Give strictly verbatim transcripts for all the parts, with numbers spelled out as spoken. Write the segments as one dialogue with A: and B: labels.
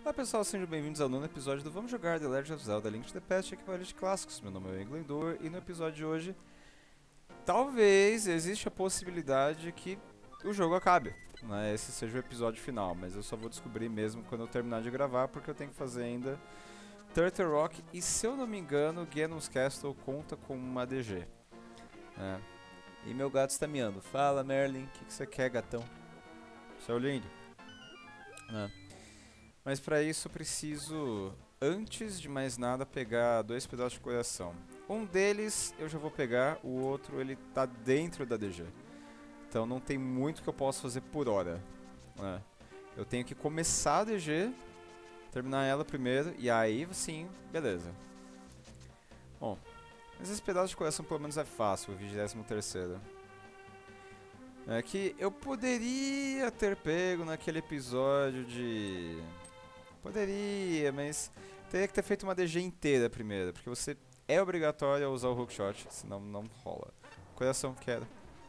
A: Olá pessoal, sejam bem-vindos ao nono episódio do Vamos Jogar The Legend of Zelda Link to the Past, aqui para a lista de clássicos. Meu nome é Englendor e no episódio de hoje, talvez exista a possibilidade que o jogo acabe, né? Esse seja o episódio final, mas eu só vou descobrir mesmo quando eu terminar de gravar, porque eu tenho que fazer ainda Turtle Rock e, se eu não me engano, Ganon's Castle conta com uma D G, né? E meu gato está miando. Fala, Merlin, o que, que você quer, gatão? Seu lindo, né? Mas para isso eu preciso, antes de mais nada, pegar dois pedaços de coração. Um deles eu já vou pegar, o outro ele tá dentro da D G. Então não tem muito que eu possa fazer por hora, né? Eu tenho que começar a D G, terminar ela primeiro, e aí sim, beleza. Bom, mas esse pedaço de coração pelo menos é fácil, o vigésimo terceiro. É que eu poderia ter pego naquele episódio de... Poderia, mas teria que ter feito uma D G inteira primeiro, porque você é obrigatório a usar o hookshot, senão não rola. Coração, quero.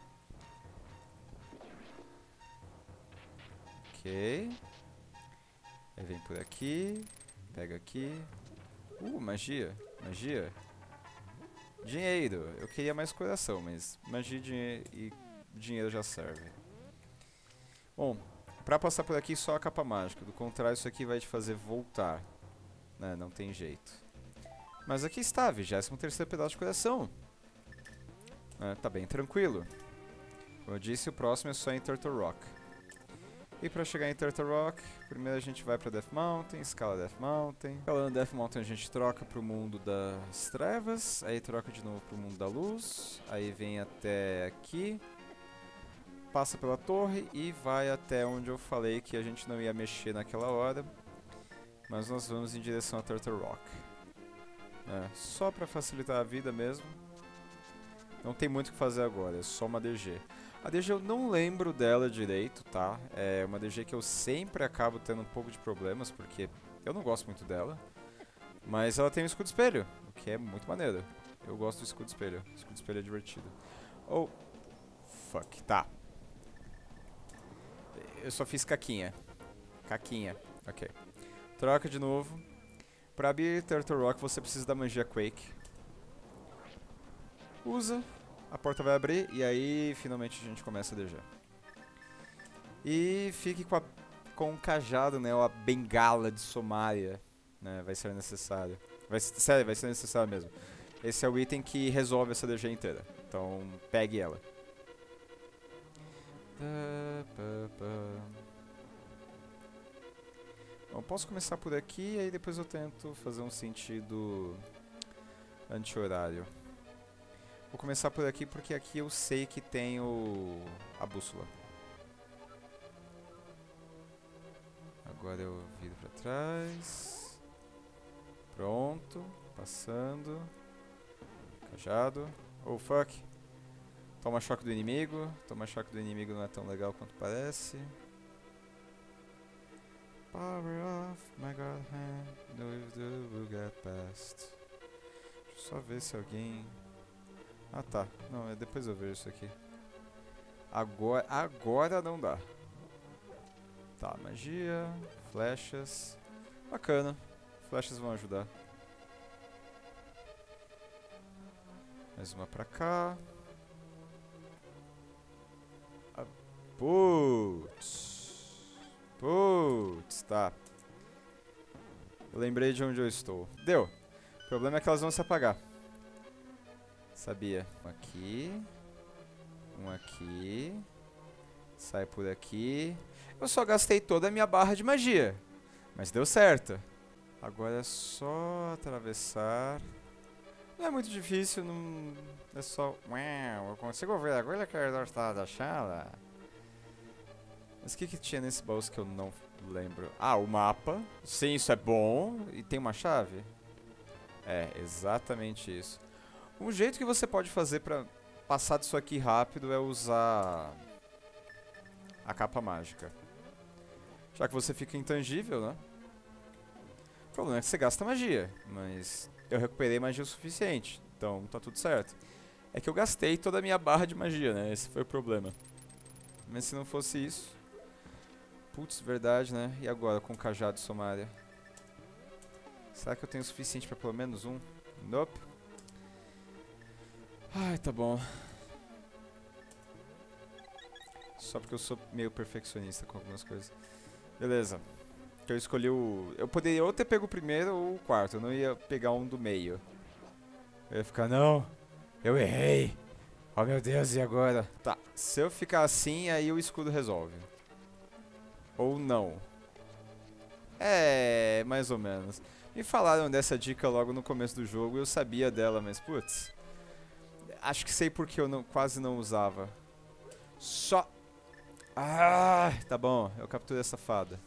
A: Ok. Aí vem por aqui, pega aqui. Uh, magia, magia. Dinheiro, eu queria mais coração, mas magia dinhe e dinheiro já serve. Bom, pra passar por aqui só a capa mágica, do contrário isso aqui vai te fazer voltar, né? Não tem jeito. Mas aqui está, vigésimo terceiro pedaço de coração. É, tá bem tranquilo. Como eu disse, o próximo é só em Turtle Rock. E pra chegar em Turtle Rock, primeiro a gente vai pra Death Mountain, escala Death Mountain. Escalando Death Mountain a gente troca pro mundo das trevas, aí troca de novo pro mundo da luz, aí vem até aqui. Passa pela torre e vai até onde eu falei que a gente não ia mexer naquela hora. Mas nós vamos em direção a Turtle Rock. É, só pra facilitar a vida mesmo. Não tem muito o que fazer agora, é só uma D G. A D G eu não lembro dela direito, tá? É uma D G que eu sempre acabo tendo um pouco de problemas, porque eu não gosto muito dela. Mas ela tem um escudo espelho, o que é muito maneiro. Eu gosto do escudo espelho, o escudo espelho é divertido. Oh, fuck, tá. Eu só fiz caquinha. Caquinha, ok. Troca de novo. Pra abrir Turtle Rock você precisa da magia Quake. Usa, a porta vai abrir e aí finalmente a gente começa a D G. E fique com, a, com o cajado, né, ou a bengala de Somaria, né, vai ser necessário. Vai, sério, vai ser necessário mesmo. Esse é o item que resolve essa D G inteira, então pegue ela. Bom, posso começar por aqui e aí depois eu tento fazer um sentido anti-horário. Vou começar por aqui porque aqui eu sei que tem o... a bússola. Agora eu viro pra trás. Pronto, passando. Cajado. Oh fuck. Toma choque do inimigo. Toma choque do inimigo não é tão legal quanto parece. Power off, my god hand, no if the will get past. Deixa eu só ver se alguém... Ah tá, não, é depois eu vejo isso aqui. Agora, agora não dá. Tá, magia, flechas. Bacana, flechas vão ajudar. Mais uma pra cá. Ah, putz. Putz, tá. Eu lembrei de onde eu estou. Deu. O problema é que elas vão se apagar. Sabia. Um aqui. Um aqui. Sai por aqui. Eu só gastei toda a minha barra de magia. Mas deu certo. Agora é só atravessar. Não é muito difícil, não... É só... Uau, eu consigo ver agora que eu estou da chala. Mas o que que tinha nesse baú que eu não lembro? Ah, o mapa. Sim, isso é bom. E tem uma chave? É, exatamente isso. Um jeito que você pode fazer pra passar disso aqui rápido é usar a capa mágica. Já que você fica intangível, né? O problema é que você gasta magia, mas eu recuperei magia o suficiente, então tá tudo certo. É que eu gastei toda a minha barra de magia, né? Esse foi o problema. Mas se não fosse isso... Putz, verdade, né? E agora com o cajado de Somaria? Será que eu tenho o suficiente pra pelo menos um? Nope. Ai, tá bom. Só porque eu sou meio perfeccionista com algumas coisas. Beleza. Eu escolhi o... Eu poderia ou ter pego o primeiro ou o quarto. Eu não ia pegar um do meio. Eu ia ficar, não, eu errei. Oh meu Deus, e agora? Tá, se eu ficar assim, aí o escudo resolve. Ou não. É, mais ou menos. Me falaram dessa dica logo no começo do jogo, eu sabia dela, mas putz. Acho que sei porque eu não, quase não usava. Só... Ah, tá bom, eu capturei essa fada.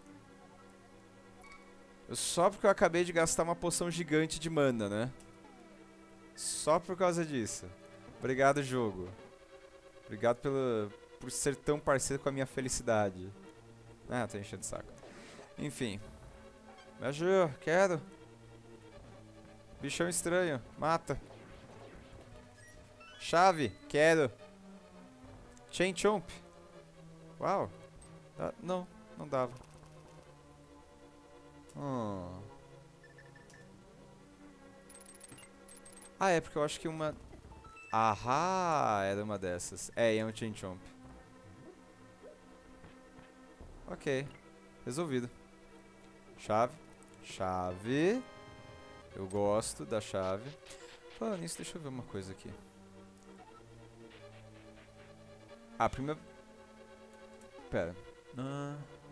A: Eu, só porque eu acabei de gastar uma poção gigante de mana, né? Só por causa disso. Obrigado, jogo. Obrigado pelo, por ser tão parceiro com a minha felicidade. Ah, tô enchendo de saco. Enfim. Me ajuda, quero. Bichão estranho, mata. Chave, quero. Chain Chomp. Uau. Ah, não, não dava. Hum. Ah, é porque eu acho que uma... Ahá, era uma dessas. É, é um Chain Chomp. Ok, resolvido. Chave. Chave. Eu gosto da chave. Falando nisso, deixa eu ver uma coisa aqui. Ah, primeiro... Pera. Ah...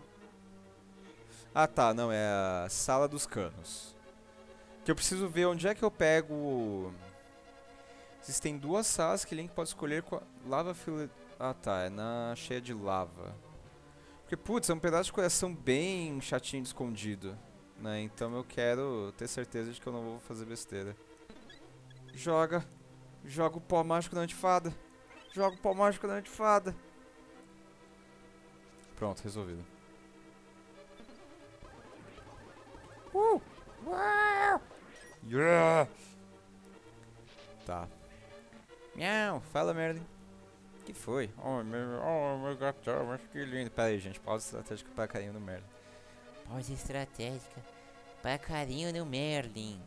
A: ah, tá, não, é a sala dos canos. Que eu preciso ver onde é que eu pego... Existem duas salas que Link pode escolher com a lava fila... Ah, tá, é na cheia de lava. Porque, putz, é um pedaço de coração bem chatinho de escondido, né? Então eu quero ter certeza de que eu não vou fazer besteira. Joga. Joga o pó mágico na antifada. Joga o pó mágico na antifada. Pronto, resolvido. Uh! Uau! Yeah! Tá. Miau, fala, Merlin. Que foi? Oh, meu, oh, meu gatão, mas que lindo. Pera aí, gente. Pausa estratégica para carinho no Merlin.
B: Pausa estratégica para carinho no Merlin.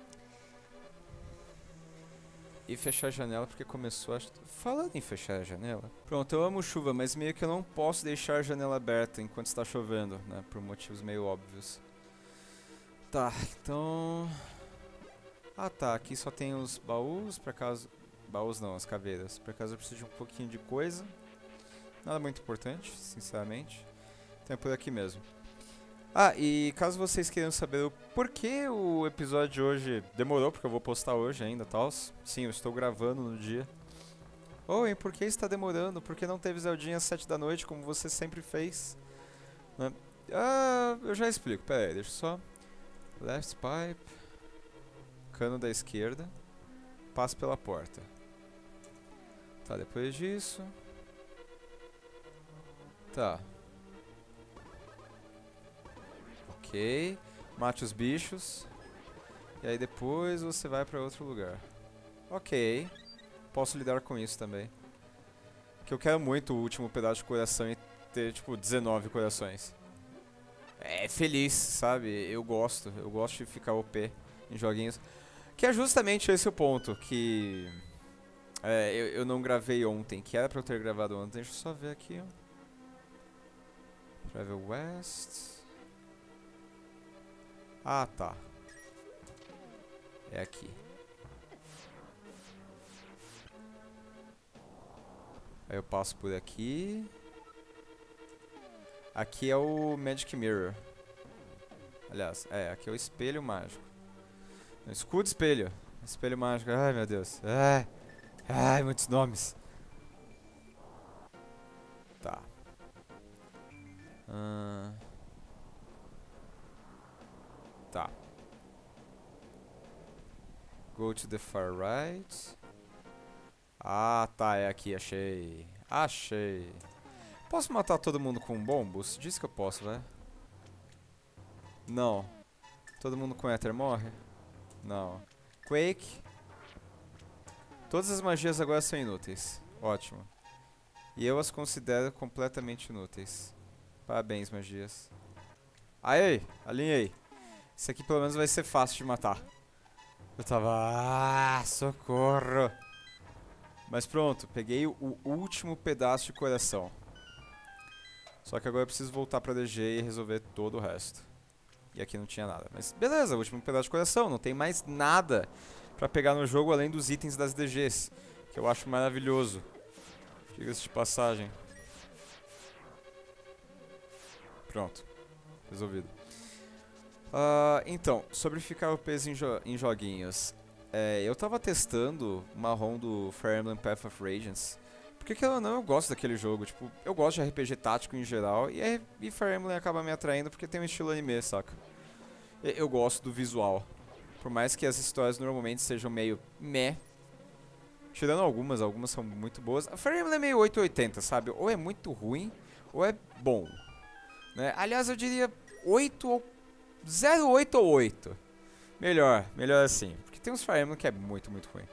A: E fechar a janela porque começou a... Falando em fechar a janela... Pronto, eu amo chuva, mas meio que eu não posso deixar a janela aberta enquanto está chovendo, né? Por motivos meio óbvios. Tá, então... Ah tá, aqui só tem os baús, por acaso... Baús não, as caveiras. Por acaso eu preciso de um pouquinho de coisa. Nada muito importante, sinceramente. Então é por aqui mesmo. Ah, e caso vocês queiram saber o porquê o episódio de hoje demorou, porque eu vou postar hoje ainda, tal. Sim, eu estou gravando no dia. Oh, e por que está demorando? Por que não teve Zeldinha às sete da noite, como você sempre fez? Né? Ah, eu já explico. Pera aí, deixa só... Left pipe... Cano da esquerda... Passe pela porta. Tá, depois disso... Tá. Ok. Mate os bichos. E aí depois você vai pra outro lugar. Ok. Posso lidar com isso também. Que eu quero muito o último pedaço de coração e ter, tipo, dezenove corações. É feliz, sabe? Eu gosto. Eu gosto de ficar O P em joguinhos. Que é justamente esse o ponto que... É, eu, eu não gravei ontem, que era pra eu ter gravado ontem. Deixa eu só ver aqui, ó. Travel West... Ah, tá. É aqui. Aí eu passo por aqui. Aqui é o Magic Mirror. Aliás, é, aqui é o espelho mágico. Escudo espelho. Espelho mágico. Ai, meu Deus. Ai, ai, muitos nomes. Tá. Hum... Tá. Go to the far right. Ah, tá, é aqui, achei. Achei. Posso matar todo mundo com bombos? Diz que eu posso, vai. Não. Todo mundo com Ether morre? Não. Quake. Todas as magias agora são inúteis. Ótimo. E eu as considero completamente inúteis. Parabéns, magias. Aê, alinhei. Esse aqui pelo menos vai ser fácil de matar. Eu tava... Ah, socorro! Mas pronto, peguei o último pedaço de coração. Só que agora eu preciso voltar pra D G e resolver todo o resto. E aqui não tinha nada. Mas beleza, o último pedaço de coração. Não tem mais nada pra pegar no jogo além dos itens das D Gs. Que eu acho maravilhoso. Diga-se de passagem. Pronto. Resolvido. Uh, então, sobre ficar O P em, jo em joguinhos. É, eu tava testando o marrom do Fire Emblem Path of Radiance. Porque que eu não eu gosto daquele jogo. Tipo, eu gosto de R P G tático em geral. E, é, e Fire Emblem acaba me atraindo porque tem um estilo anime, saca? E, eu gosto do visual. Por mais que as histórias normalmente sejam meio meh. Tirando algumas, algumas são muito boas. A Fire Emblem é meio oitocentos e oitenta, sabe? Ou é muito ruim, ou é bom. Né? Aliás, eu diria oito ou... zero oito ou oito. Melhor, melhor assim. Porque tem uns Fire Emblem que é muito, muito ruim.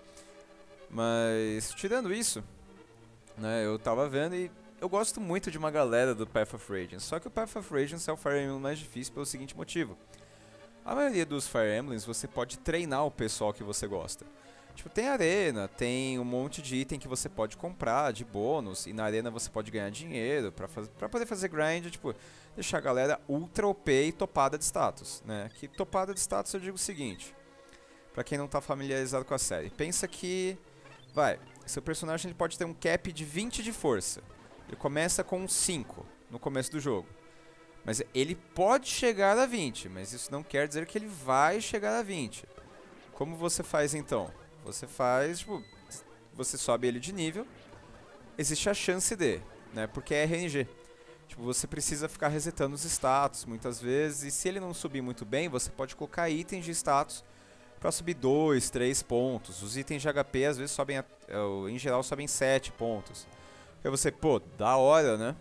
A: Mas, tirando isso, né, eu tava vendo e eu gosto muito de uma galera do Path of Radiance. Só que o Path of Radiance é o Fire Emblem mais difícil pelo seguinte motivo. A maioria dos Fire Emblems você pode treinar o pessoal que você gosta. Tipo, tem arena, tem um monte de item que você pode comprar de bônus. E na arena você pode ganhar dinheiro pra, faz... pra poder fazer grind, tipo, deixar a galera ultra O P e topada de status, né? Que topada de status eu digo o seguinte, pra quem não tá familiarizado com a série. Pensa que, vai, seu personagem ele pode ter um cap de vinte de força. Ele começa com cinco no começo do jogo. Mas ele pode chegar a vinte, mas isso não quer dizer que ele vai chegar a vinte. Como você faz então? Você faz, tipo, você sobe ele de nível, existe a chance de, né, porque é R N G. Tipo, você precisa ficar resetando os status muitas vezes, e se ele não subir muito bem, você pode colocar itens de status pra subir dois, três pontos. Os itens de H P às vezes sobem, a, em geral sobem sete pontos. Aí você, pô, da hora, né?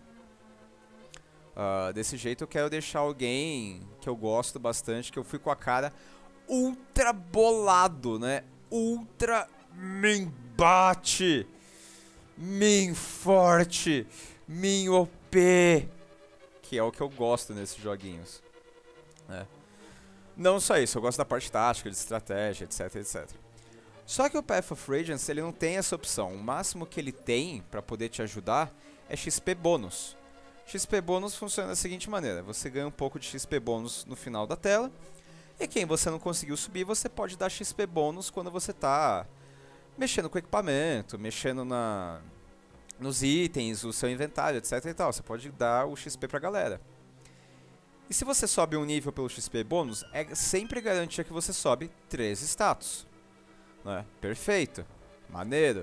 A: Uh, desse jeito eu quero deixar alguém que eu gosto bastante, que eu fui com a cara ultra bolado, né? Ultra min bate, min forte, min O P, que é o que eu gosto nesses joguinhos, né? Não só isso, eu gosto da parte tática, de estratégia, etc, etcétera. Só que o Path of Radiance ele não tem essa opção. O máximo que ele tem pra poder te ajudar é X P bônus. X P bônus funciona da seguinte maneira: você ganha um pouco de X P bônus no final da tela. E quem você não conseguiu subir, você pode dar X P bônus quando você tá mexendo com o equipamento, mexendo na, nos itens, o seu inventário, etc e tal. Você pode dar o X P pra galera. E se você sobe um nível pelo X P bônus, é sempre garantia que você sobe três status. Né? Perfeito. Maneiro.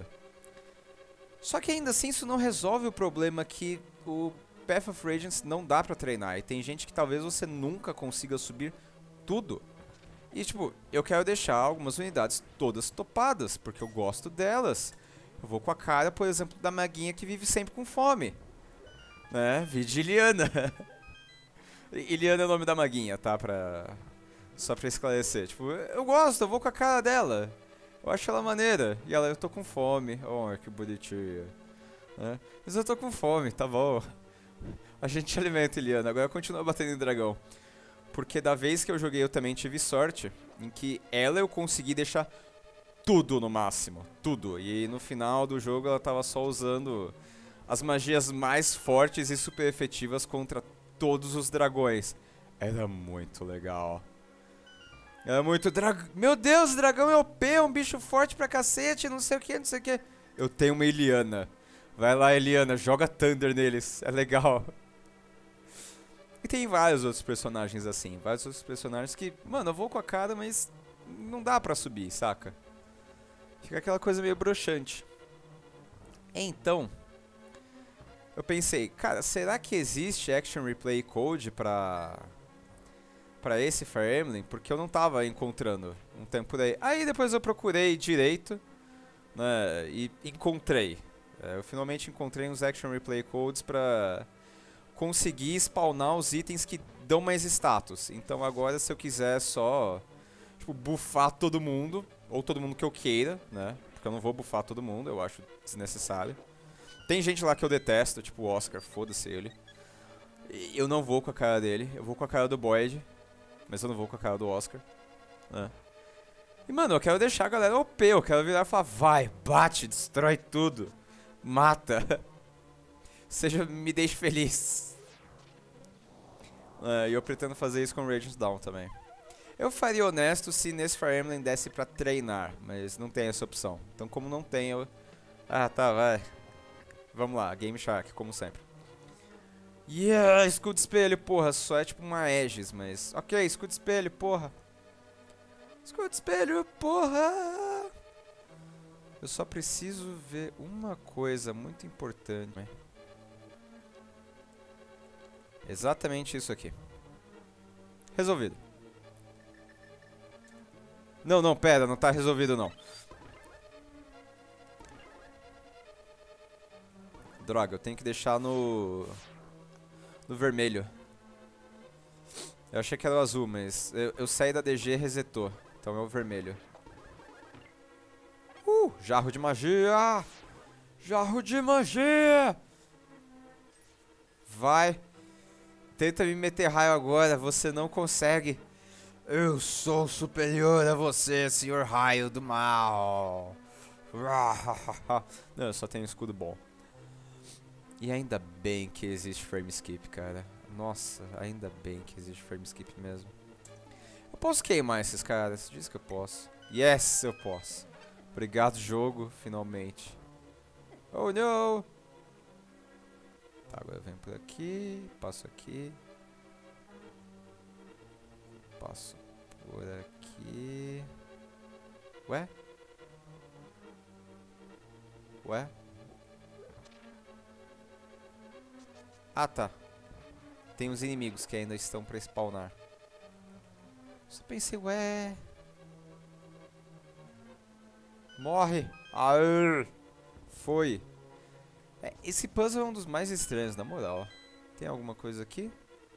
A: Só que ainda assim isso não resolve o problema que o Path of Radiance não dá pra treinar. E tem gente que talvez você nunca consiga subir tudo. E tipo, eu quero deixar algumas unidades todas topadas, porque eu gosto delas. Eu vou com a cara, por exemplo, da maguinha que vive sempre com fome. Né? Vide Iliana. Iliana é o nome da maguinha, tá? Pra... Só pra esclarecer. Tipo, eu gosto, eu vou com a cara dela. Eu acho ela maneira. E ela, eu tô com fome. Oh, que bonitinha. Né? Mas eu tô com fome, tá bom. A gente alimenta Iliana, agora continua batendo em dragão. Porque da vez que eu joguei eu também tive sorte em que ela eu consegui deixar tudo no máximo, tudo. E no final do jogo ela tava só usando as magias mais fortes e super efetivas contra todos os dragões. Era muito legal. Era muito dragão. Meu Deus, dragão é O P, é um bicho forte pra cacete, não sei o que, não sei o que. Eu tenho uma Iliana. Vai lá, Iliana, joga Thunder neles, é legal. E tem vários outros personagens assim, vários outros personagens que, mano, eu vou com a cara, mas não dá pra subir, saca? Fica aquela coisa meio broxante. Então, eu pensei, cara, será que existe Action Replay Code pra, pra esse Fire Emblem? Porque eu não tava encontrando um tempo por aí. Aí depois eu procurei direito, né, e encontrei. É, eu finalmente encontrei uns Action Replay Codes pra conseguir spawnar os itens que dão mais status. Então agora, se eu quiser só, tipo, buffar todo mundo, ou todo mundo que eu queira, né? Porque eu não vou buffar todo mundo, eu acho desnecessário. Tem gente lá que eu detesto, tipo o Oscar, foda-se ele. Eu não vou com a cara dele, eu vou com a cara do Boyd. Mas eu não vou com a cara do Oscar. Né? E, mano, eu quero deixar a galera O P. Eu quero virar e falar, vai, bate, destrói tudo. Mata. Seja, me deixe feliz. É, e eu pretendo fazer isso com Radiant Dawn também. Eu faria honesto se nesse Fire Emblem desse pra treinar, mas não tem essa opção. Então, como não tem, eu... Ah, tá, vai. Vamos lá, Game Shark, como sempre. Yeah, escudo espelho, porra. Só é tipo uma Aegis, mas... Ok, escudo espelho, porra. Escudo espelho, porra. Eu só preciso ver uma coisa muito importante. Exatamente isso aqui. Resolvido. Não, não, pera, não tá resolvido não. Droga, eu tenho que deixar no... No vermelho. Eu achei que era o azul, mas eu, eu saí da D G e resetou. Então é o vermelho. Uh, jarro de magia! Jarro de magia! Vai. Tenta me meter raio agora, você não consegue. Eu sou superior a você, senhor raio do mal. Não, eu só tenho um escudo bom. E ainda bem que existe frame skip, cara. Nossa, ainda bem que existe frame skip mesmo. Eu posso queimar esses caras, diz que eu posso. Yes, eu posso. Obrigado, jogo, finalmente. Oh, não! Tá, agora eu venho por aqui, passo aqui. Passo por aqui. Ué? Ué? Ah, tá. Tem uns inimigos que ainda estão pra spawnar. Só pensei, ué... Morre! Aê! Foi. É, esse puzzle é um dos mais estranhos, na moral. Tem alguma coisa aqui?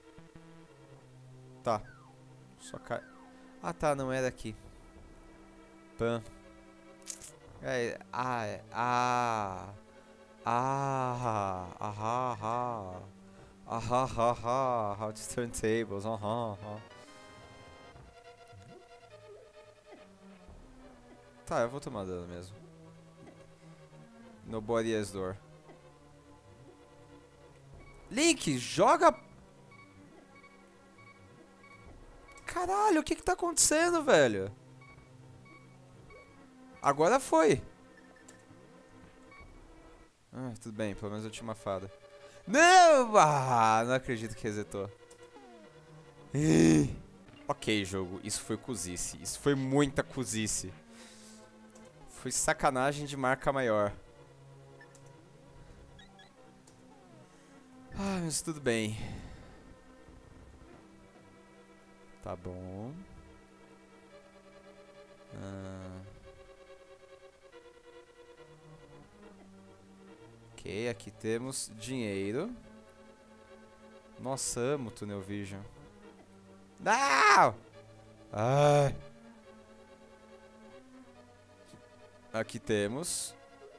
A: Tá. Só cai... Ah, tá, não era aqui. Pã. É, ah, é, ah... Ah, ahá, ahá. Ahá, ahá, how to turn tables, ahá, ahá. Tá, eu vou tomar dano mesmo. Nobody has door. Link, joga... Caralho, o que que tá acontecendo, velho? Agora foi. Ah, tudo bem, pelo menos eu tinha uma fada. Não! Ah, não acredito que resetou. Ok, jogo, isso foi cozice. Isso foi muita cozice. Foi sacanagem de marca maior. Ah, mas tudo bem. Tá bom. Ah. Ok, aqui temos dinheiro. Nossa, amo Tunnel Vision. Não! Ai. Aqui temos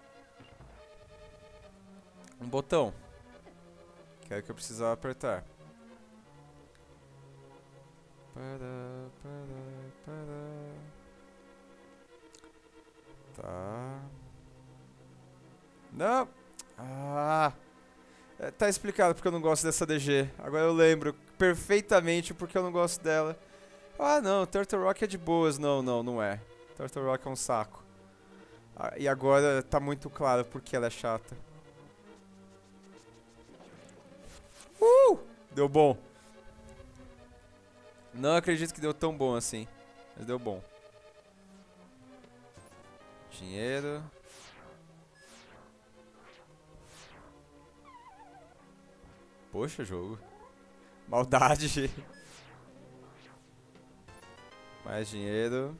A: um botão. Que é o que eu precisava apertar. Para, para, para. Tá. Não! Ah! É, tá explicado porque eu não gosto dessa D G. Agora eu lembro perfeitamente porque eu não gosto dela. Ah, não, Turtle Rock é de boas. Não, não, não é. Turtle Rock é um saco. Ah, e agora tá muito claro porque ela é chata. Uh! Deu bom. Não acredito que deu tão bom assim. Mas deu bom. Dinheiro. Poxa, jogo. Maldade. Mais dinheiro.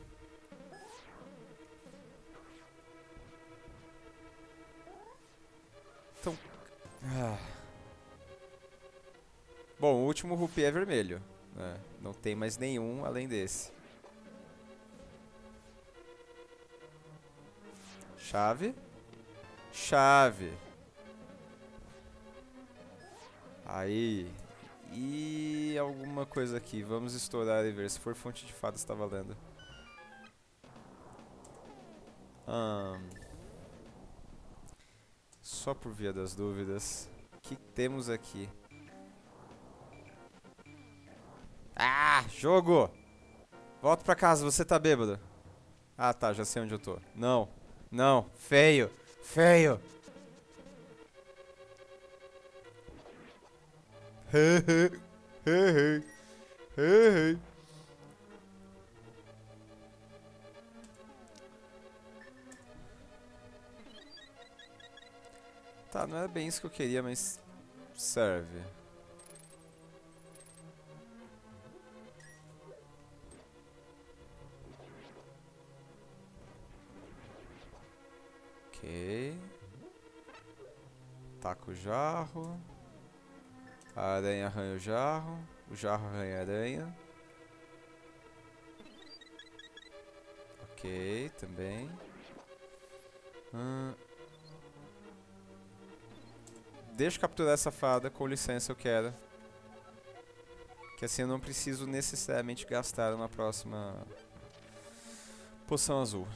A: Então... Ah. Bom, o último rupee é vermelho. Né? Não tem mais nenhum além desse. Chave. Chave. Aí. E alguma coisa aqui. Vamos estourar e ver. Se for fonte de fadas, tá valendo. Hum. Só por via das dúvidas. O que temos aqui? Ah, jogo! Volta pra casa, você tá bêbado. Ah, tá, já sei onde eu tô. Não, não, feio, feio. Tá, não era bem isso que eu queria, mas serve. Ok. Taca o jarro. A aranha arranha o jarro. O jarro arranha a aranha. Ok, também. Hum. Deixa eu capturar essa fada, com licença, eu quero. Que assim eu não preciso necessariamente gastar uma próxima poção azul.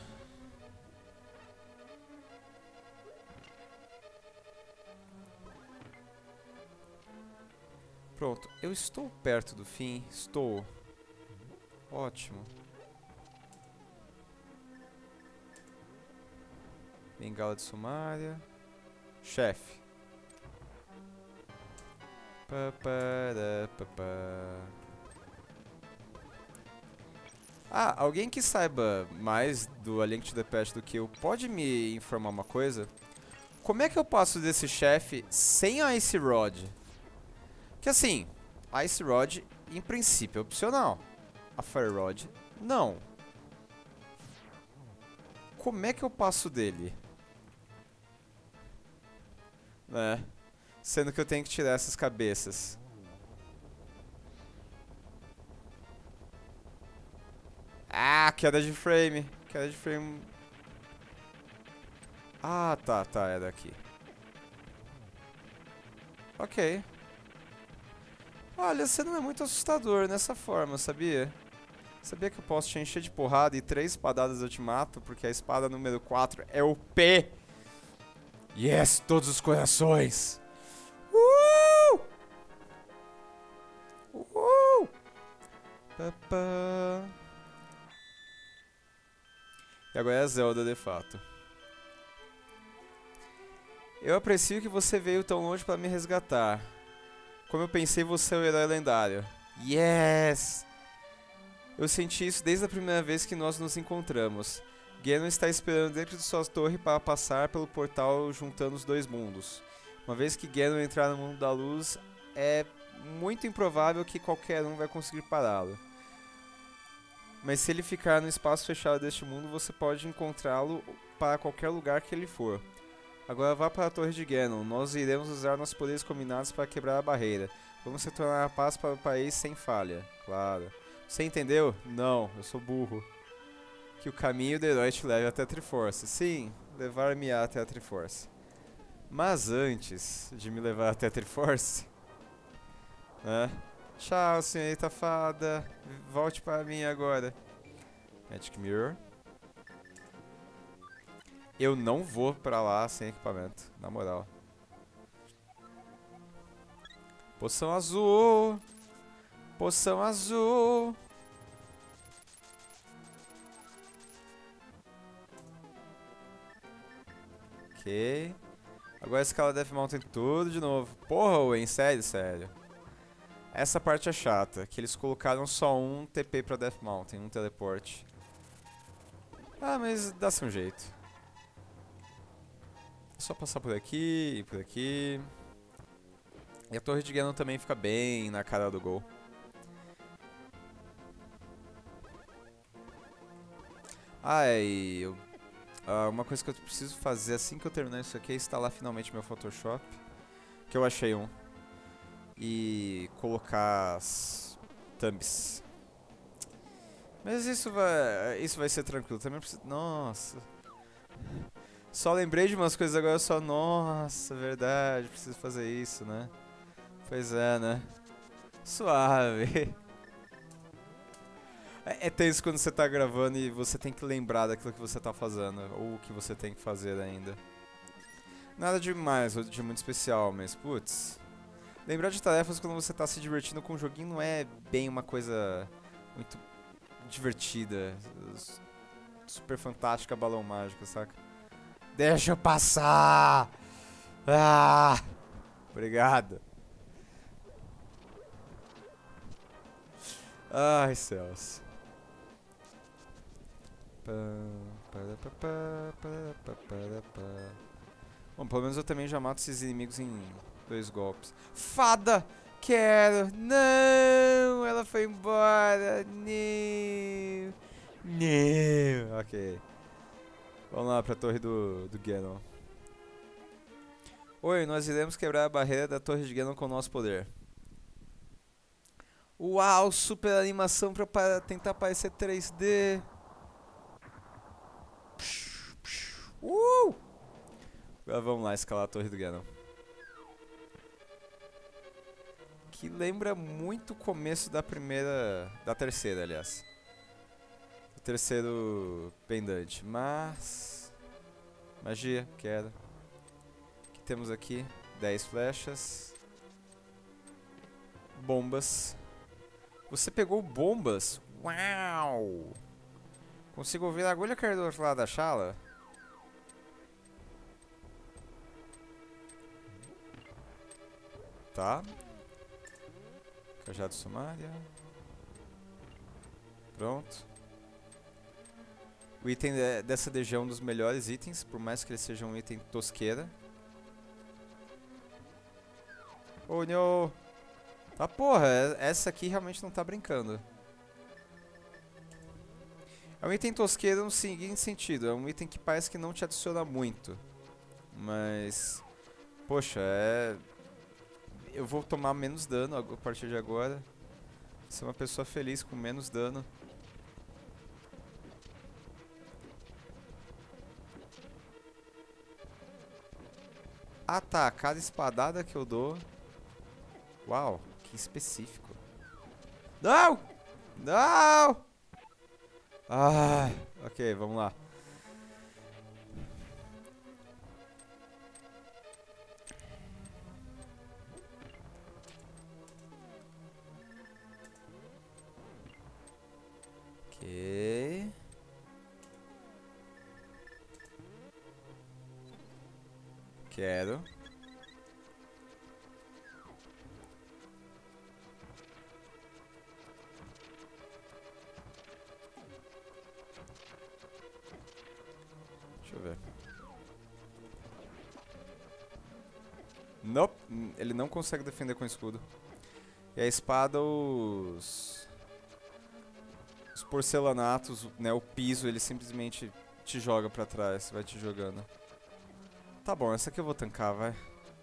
A: Pronto, eu estou perto do fim, estou. Ótimo. Bengala de Sumária. Chefe. Pá, para, pá, pá. Ah, alguém que saiba mais do A Link to the Past do que eu, pode me informar uma coisa? Como é que eu passo desse chefe sem a Ice Rod? Que assim, a Ice Rod, em princípio, é opcional. A Fire Rod, não. Como é que eu passo dele? Né? Sendo que eu tenho que tirar essas cabeças. Ah, queda de frame. Queda de frame. Ah, tá, tá, é daqui. Ok. Olha, você não é muito assustador nessa forma, sabia? Sabia que eu posso te encher de porrada e três espadadas eu te mato? Porque a espada número quatro é o P. Yes, todos os corações. Uh! Uh! Papá. E agora é a Zelda, de fato. Eu aprecio que você veio tão longe para me resgatar. Como eu pensei, você é o herói lendário. Yes! Eu senti isso desde a primeira vez que nós nos encontramos. Ganon está esperando dentro de sua torre para passar pelo portal juntando os dois mundos. Uma vez que Ganon entrar no mundo da luz, é muito improvável que qualquer um vai conseguir pará-lo. Mas se ele ficar no espaço fechado deste mundo, você pode encontrá-lo para qualquer lugar que ele for. Agora vá para a Torre de Ganon. Nós iremos usar nossos poderes combinados para quebrar a barreira. Vamos retornar a paz para o país sem falha. Claro. Você entendeu? Não, eu sou burro. Que o caminho do herói te leve até a Triforce. Sim, levar-me até a Triforce. Mas antes de me levar até a Triforce... Né? Tchau, senhorita fada. Volte para mim agora. Magic Mirror. Eu não vou pra lá sem equipamento, na moral. Poção azul! Poção azul! Ok. Agora escala Death Mountain tudo de novo. Porra, Owen, sério, sério. Essa parte é chata, que eles colocaram só um T P pra Death Mountain, um teleporte. Ah, mas dá-se um jeito. É só passar por aqui e por aqui. E a Torre de Ganon também fica bem na cara do gol. Ah, e eu, ah, uma coisa que eu preciso fazer assim que eu terminar isso aqui é instalar finalmente meu Photoshop. Que eu achei um. E colocar as thumbs. Mas isso vai, isso vai ser tranquilo. Também preciso... Nossa... Só lembrei de umas coisas agora, só... Nossa, verdade, preciso fazer isso, né? Pois é, né? Suave. É, é tenso quando você tá gravando e você tem que lembrar daquilo que você tá fazendo, ou o que você tem que fazer ainda. Nada demais, ou de muito especial, mas putz. Lembrar de tarefas quando você tá se divertindo com o joguinho não é bem uma coisa muito divertida. Super fantástica, balão mágico, saca? Deixa eu passar! Ah! Obrigado. Ai, céus. Bom, pelo menos eu também já mato esses inimigos em dois golpes. Fada! Quero! Não! Ela foi embora! Não! Não! Ok. Vamos lá pra torre do, do Ganon. Oi, nós iremos quebrar a barreira da torre de Ganon com o nosso poder. Uau, super animação pra, para tentar parecer três D. Uh! Agora vamos lá escalar a torre do Ganon. Que lembra muito o começo da primeira... Da terceira, aliás. O terceiro pendante, mas... Magia, queda. O que temos aqui? dez flechas. Bombas. Você pegou bombas? Uau! Consigo ouvir a agulha cair do outro lado da chala? Tá. Cajado sumária. Pronto. O item de, dessa D G é um dos melhores itens, por mais que ele seja um item tosqueira. Oh, não! Ah, porra, essa aqui realmente não tá brincando. É um item tosqueiro no seguinte sentido, é um item que parece que não te adiciona muito. Mas... Poxa, é... Eu vou tomar menos dano a partir de agora. Ser uma pessoa feliz com menos dano. Ah tá, cada espadada que eu dou... Uau, que específico. Não! Não! Ah, ok, vamos lá. Ok. Quero. Deixa eu ver. Nope, ele não consegue defender com escudo. E a espada, os... Os porcelanatos, né, o piso, ele simplesmente te joga pra trás, vai te jogando. Tá bom, essa aqui eu vou tancar, vai.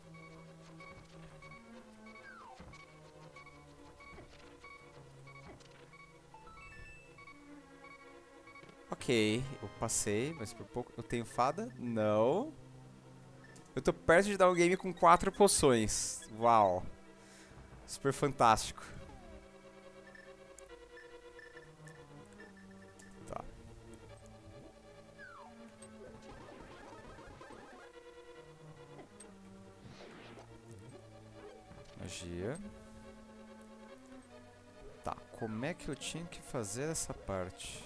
A: Ok, eu passei, mas por pouco... Eu tenho fada? Não. Eu tô perto de dar um game com quatro poções. Uau. Super fantástico. Tá. Magia. Tá, como é que eu tinha que fazer essa parte?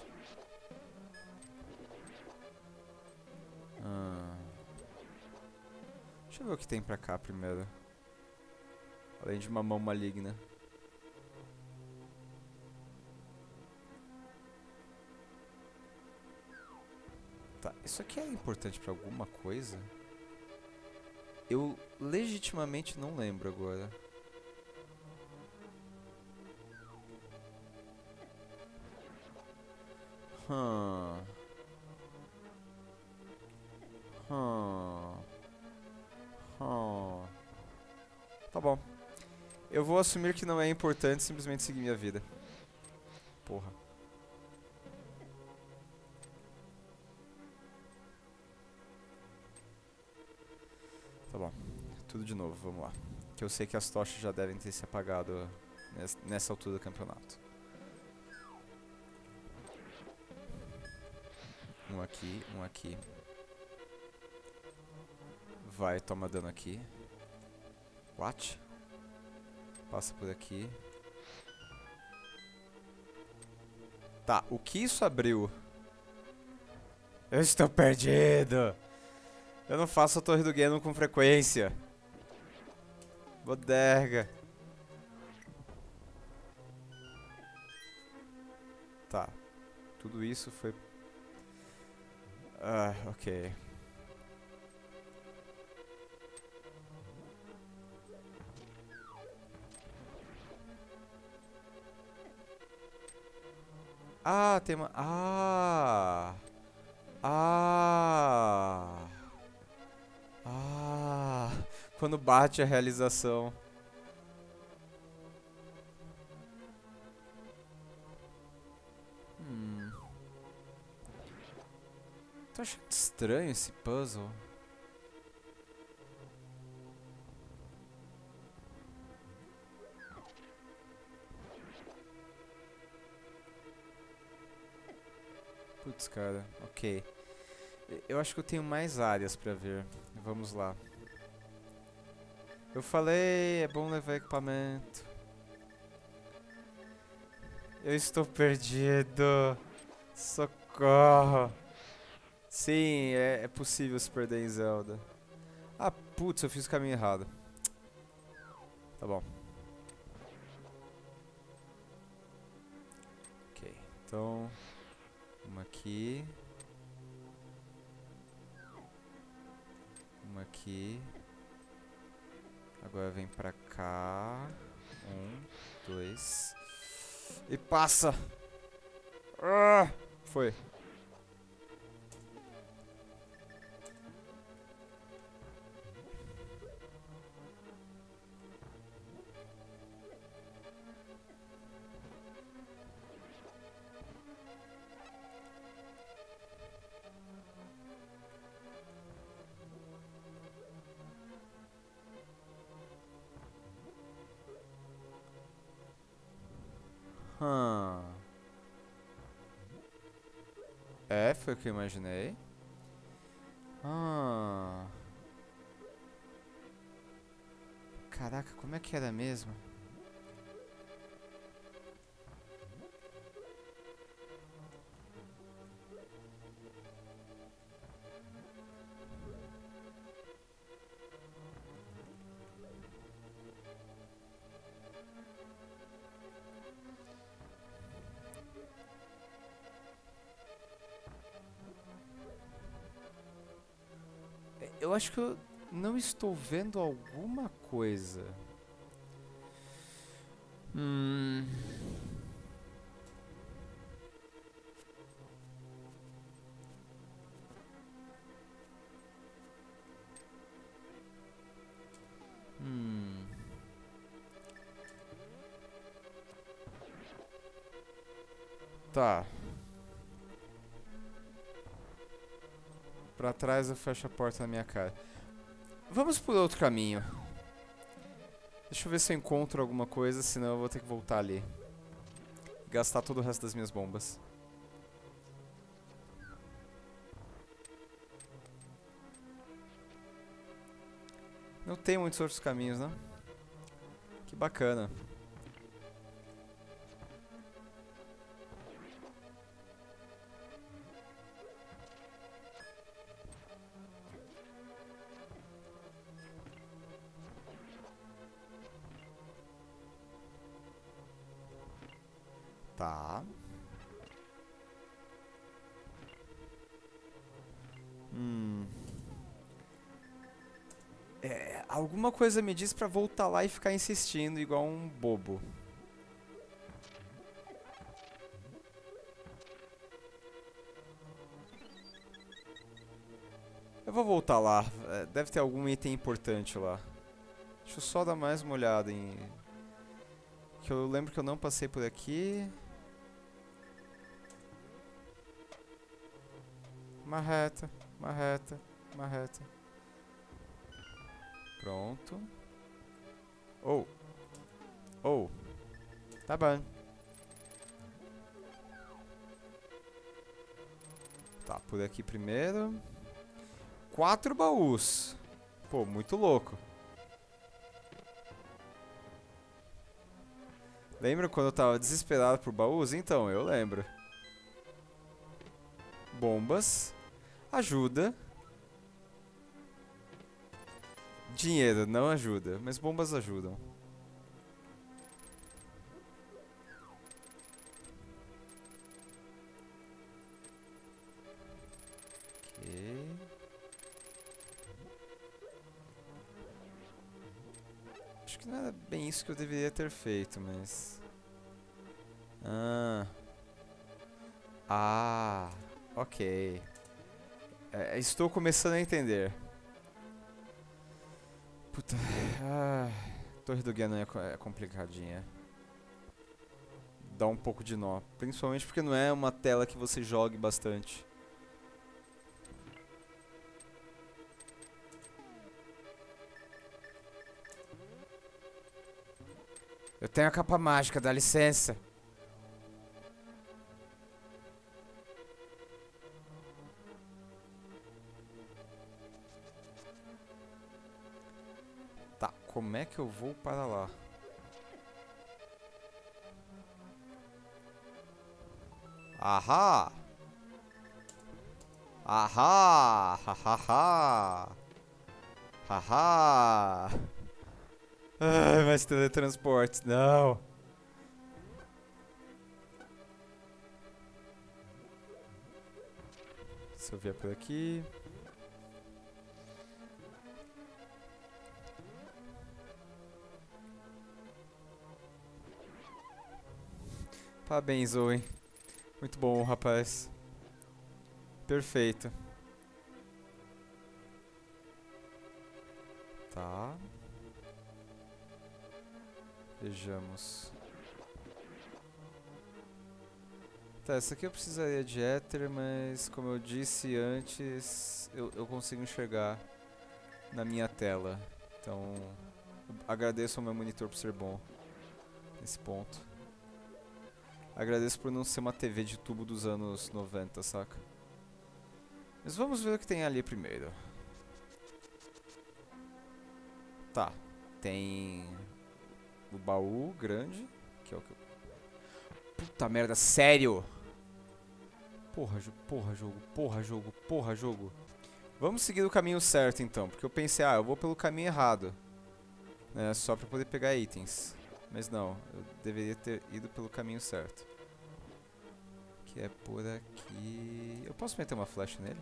A: Ah. Deixa eu ver o que tem pra cá primeiro. Além de uma mão maligna. Tá, isso aqui é importante pra alguma coisa? Eu legitimamente não lembro agora. Hum. Hum. Hum. Tá bom. Eu vou assumir que não é importante simplesmente seguir minha vida. Porra. Tá bom. Tudo de novo, vamos lá. Que eu sei que as tochas já devem ter se apagado nessa, nessa altura do campeonato. Um aqui, um aqui. Vai, toma dano aqui. What? Passa por aqui. Tá, o que isso abriu? Eu estou perdido. Eu não faço a torre do Ganon com frequência. Bodega. Tá. Tudo isso foi... Ah, ok. Ah, tem uma... Ah! Ah! Ah! Quando bate a realização. Hum. Tô achando estranho esse puzzle. Putz, cara, ok. Eu acho que eu tenho mais áreas pra ver. Vamos lá. Eu falei, é bom levar equipamento. Eu estou perdido. Socorro. Sim, é, é possível se perder em Zelda. Ah, putz, eu fiz o caminho errado. Tá bom. Ok, então... Uma aqui. Uma aqui. Agora vem pra cá. Um, dois. E passa! Ah, foi. Hum. É, foi o que eu imaginei. Ah. Caraca, como é que era mesmo? Eu acho que eu não estou vendo alguma coisa. Hum. Hum. Tá. Pra trás eu fecho a porta na minha cara. Vamos por outro caminho. Deixa eu ver se eu encontro alguma coisa, senão eu vou ter que voltar ali. Gastar todo o resto das minhas bombas. Não tem muitos outros caminhos, né? Que bacana. Tá. Hum. É, alguma coisa me diz pra voltar lá e ficar insistindo igual um bobo. Eu vou voltar lá. É, deve ter algum item importante lá. Deixa eu só dar mais uma olhada em... Que eu lembro que eu não passei por aqui. Uma reta, uma reta, uma reta. Pronto. Oh. Oh. Tá bom. Tá, por aqui primeiro. Quatro baús. Pô, muito louco. Lembra quando eu tava desesperado por baús? Então, eu lembro. Bombas. Ajuda. Dinheiro não ajuda, mas bombas ajudam. Ok. Acho que não era bem isso que eu deveria ter feito, mas... Ah... Ah... Ok. É, estou começando a entender. Puta... Ah... Torre do Ganon é, co é complicadinha. Dá um pouco de nó. Principalmente porque não é uma tela que você jogue bastante. Eu tenho a capa mágica, dá licença. Tá, como é que eu vou para lá? Ahá! Ahá! Hahaha! Haha! Ai, mais teletransporte, não! Se eu vier por aqui... Parabéns, Owen. Muito bom, rapaz. Perfeito. Tá. Vejamos. Tá, essa aqui eu precisaria de éter, mas como eu disse antes, eu, eu consigo enxergar na minha tela. Então, agradeço ao meu monitor por ser bom nesse ponto. Agradeço por não ser uma T V de tubo dos anos noventa, saca? Mas vamos ver o que tem ali primeiro. Tá, tem o baú grande, que é o que eu... Puta merda, sério? Porra, jo porra, jogo, porra, jogo, porra, jogo. Vamos seguir o caminho certo, então. Porque eu pensei, ah, eu vou pelo caminho errado. Né, só pra poder pegar itens. Mas não, eu deveria ter ido pelo caminho certo. Que é por aqui... Eu posso meter uma flecha nele?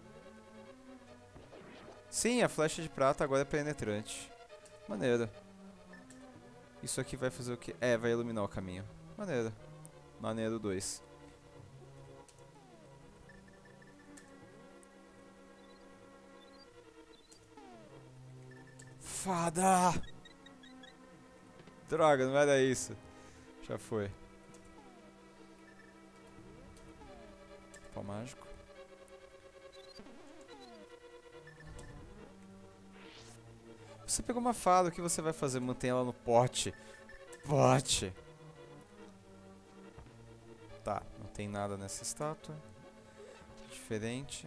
A: Sim, a flecha de prata agora é penetrante. Maneiro. Isso aqui vai fazer o quê? É, vai iluminar o caminho. Maneiro. Maneiro dois. Fada! Droga, não era isso. Já foi. Pau mágico. Você pegou uma fada, o que você vai fazer? Mantém ela no pote. Pote. Tá, não tem nada nessa estátua. Diferente.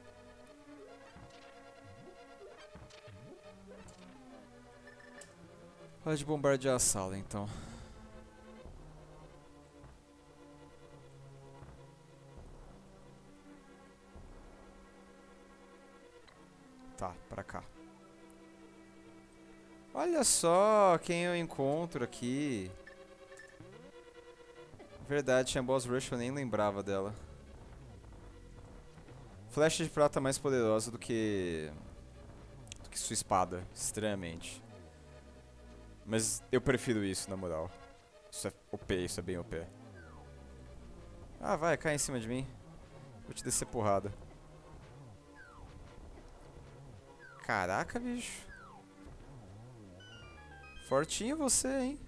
A: Pode bombardear a sala, então. Tá, pra cá. Olha só quem eu encontro aqui. Verdade, tinha Boss Rush, eu nem lembrava dela. Flecha de prata mais poderosa do que... do que sua espada, estranhamente. Mas eu prefiro isso, na moral. Isso é O P, isso é bem O P. Ah, vai, cai em cima de mim. Vou te descer porrada. Caraca, bicho. Fortinho você, hein?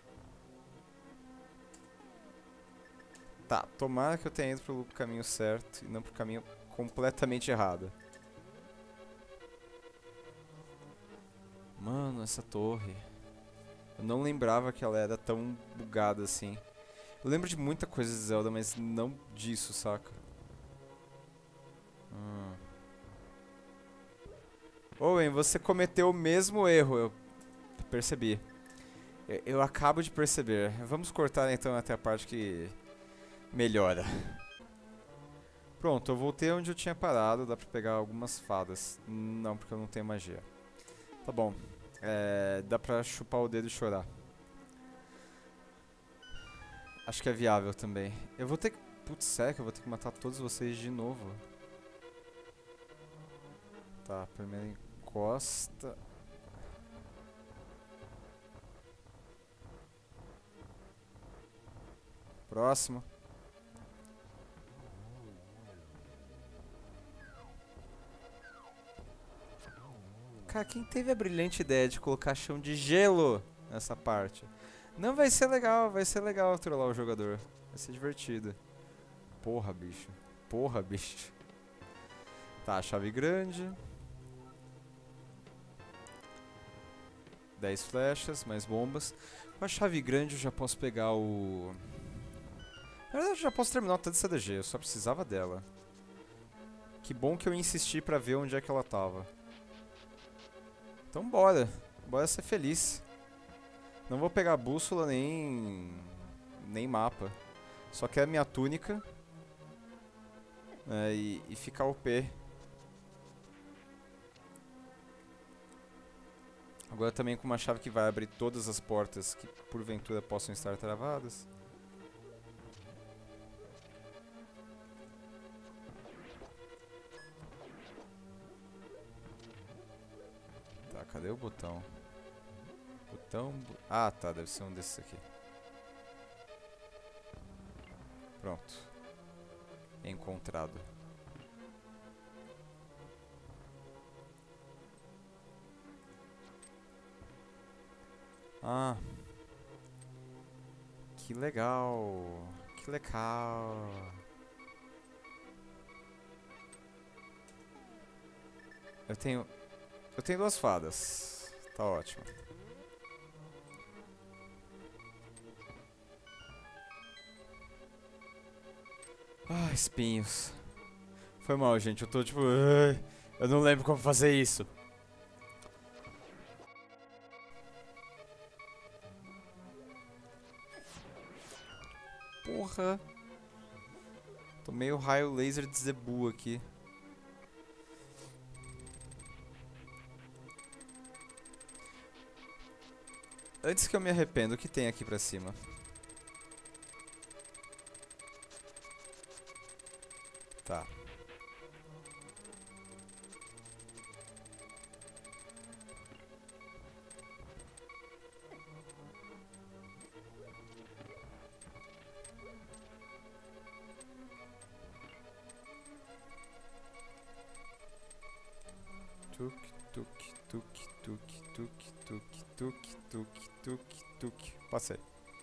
A: Tá, tomara que eu tenha ido pelo caminho certo e não pro caminho completamente errado. Mano, essa torre. Eu não lembrava que ela era tão bugada assim. Eu lembro de muita coisa de Zelda, mas não disso, saca? Hum. Owen, você cometeu o mesmo erro, eu percebi. Eu, eu acabo de perceber. Vamos cortar então até a parte que melhora. Pronto, eu voltei onde eu tinha parado. Dá pra pegar algumas fadas. Não, porque eu não tenho magia. Tá bom. É, dá pra chupar o dedo e chorar. Acho que é viável também. Eu vou ter que... Putz, sério que eu vou ter que matar todos vocês de novo? Tá, primeiro encosta. Próximo. Cara, quem teve a brilhante ideia de colocar chão de gelo nessa parte? Não, vai ser legal, vai ser legal trollar o jogador. Vai ser divertido. Porra, bicho. Porra, bicho. Tá, chave grande. dez flechas, mais bombas. Com a chave grande eu já posso pegar o... Na verdade eu já posso terminar o tanto de C D G, eu só precisava dela. Que bom que eu insisti pra ver onde é que ela tava. Então bora. Bora ser feliz. Não vou pegar bússola nem... nem mapa. Só quero a minha túnica. É, e, e ficar O P. Agora também com uma chave que vai abrir todas as portas que porventura possam estar travadas. Tá, cadê o botão? Botão... Ah, tá, deve ser um desses aqui. Pronto. Encontrado. Ah. Que legal. Que legal. Eu tenho... Eu tenho duas fadas. Tá ótimo. Ah, espinhos. Foi mal, gente. Eu tô tipo... "Ai, eu não lembro como fazer isso." Porra. Tomei o raio laser de Zebu aqui. Antes que eu me arrependa, o que tem aqui pra cima? Tá. Tuk, tuk, tuk, tuk, tuk, tuk, tuk, tuk, tuk, tuk. Passei.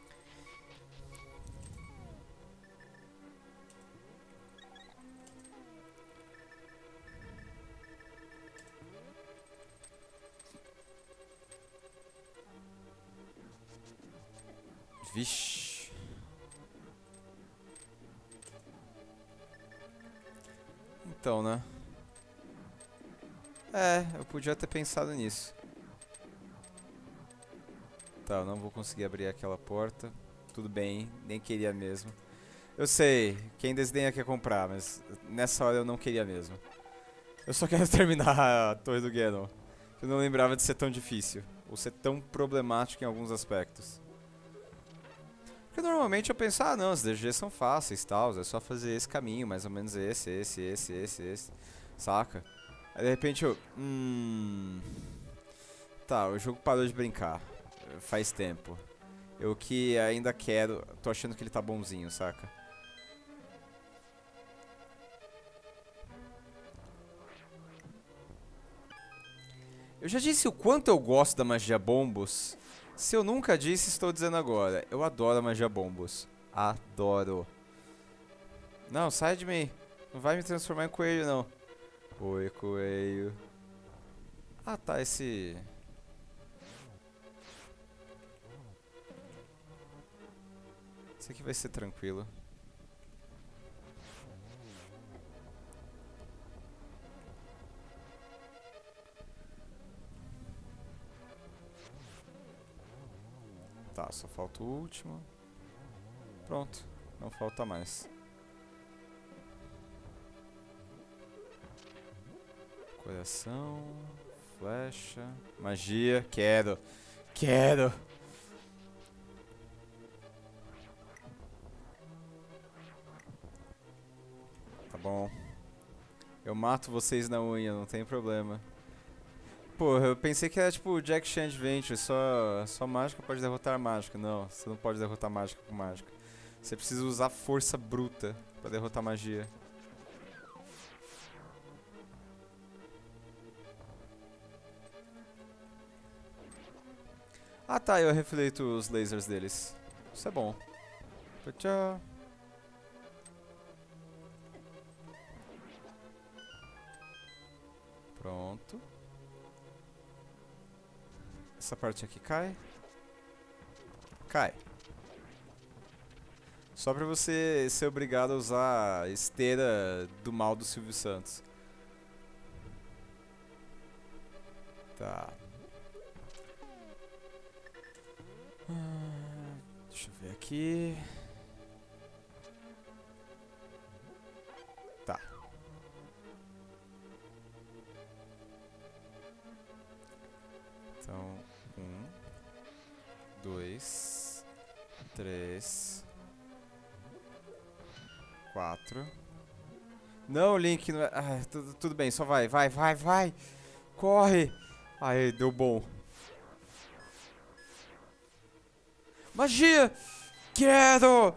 A: Vixe. Então, né? É, eu podia ter pensado nisso. Tá, eu não vou conseguir abrir aquela porta. Tudo bem, nem queria mesmo. Eu sei, quem desdenha quer comprar, mas nessa hora eu não queria mesmo. Eu só quero terminar a Torre do Ganon. Eu não lembrava de ser tão difícil. Ou ser tão problemático em alguns aspectos. Porque normalmente eu penso, ah não, os D Gs são fáceis, tal, é só fazer esse caminho, mais ou menos esse, esse, esse, esse, esse, saca? Aí de repente eu, hum... Tá, o jogo parou de brincar, faz tempo. Eu que ainda quero, tô achando que ele tá bonzinho, saca? Eu já disse o quanto eu gosto da magia bombos. Se eu nunca disse, estou dizendo agora. Eu adoro a magia bombos. Adoro. Não, sai de mim. Não vai me transformar em coelho, não. Oi, coelho. Ah, tá, esse... Esse aqui vai ser tranquilo. Tá, só falta o último. Pronto, não falta mais. Coração, flecha, magia, quero, quero. Tá bom. Eu mato vocês na unha, não tem problema. Porra, eu pensei que era tipo Jack Chan Adventure, só, só mágica pode derrotar mágica. Não, você não pode derrotar mágica com mágica. Você precisa usar força bruta pra derrotar magia. Ah tá, eu reflito os lasers deles. Isso é bom. Tchau. Pronto. Essa parte aqui cai. Cai. Só pra você ser obrigado a usar a esteira do mal do Silvio Santos. Tá. Ah, deixa eu ver aqui. Tá. Então, um, dois, três, quatro. Não, Link, não é... ah, tudo, tudo bem, só vai, vai, vai, vai. Corre. Aí, deu bom. Magia! Quero!